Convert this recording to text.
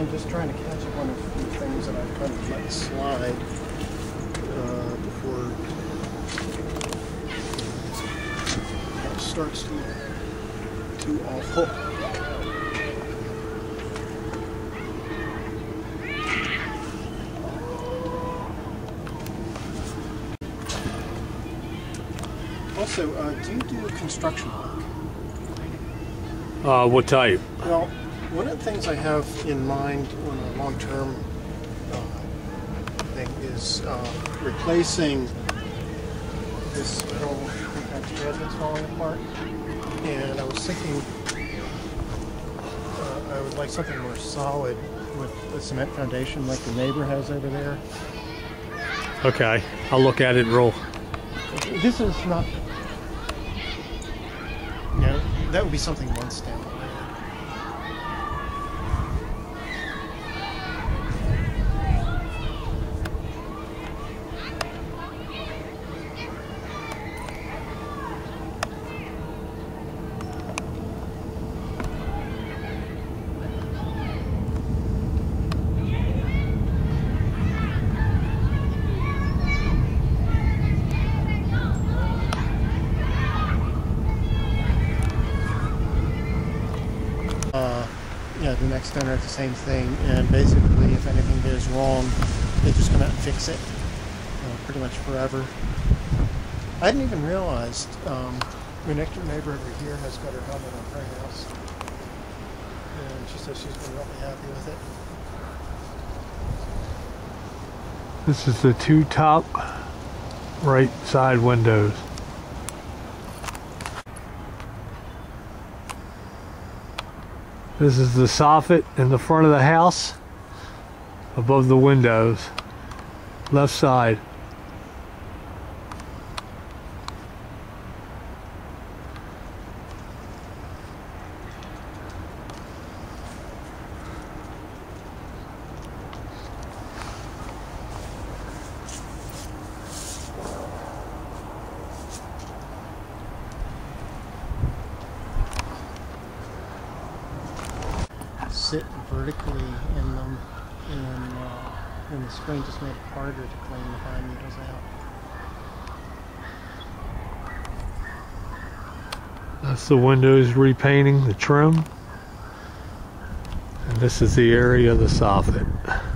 I'm just trying to catch up on a few things that I've kind of let slide before it starts to get too awful. Also, do you do construction work? What type? Well, one of the things I have in mind on a long-term thing is replacing this metal shed that's falling apart. And I was thinking I would like something more solid with a cement foundation like the neighbor has over there. Okay, I'll look at it real. This is not, you know, that would be something once down the line. Yeah, the next owner does the same thing, and basically if anything goes wrong, they just come out and fix it pretty much forever. I hadn't even realized my next door neighbor over here has got her helmet on her house, and she says she's been really happy with it. This is the two top right side windows. This is the soffit in the front of the house, above the windows, left side. Sit vertically in them, and in the spring just made it harder to clean the pine needles out. That's the windows repainting, the trim. And this is the area of the soffit.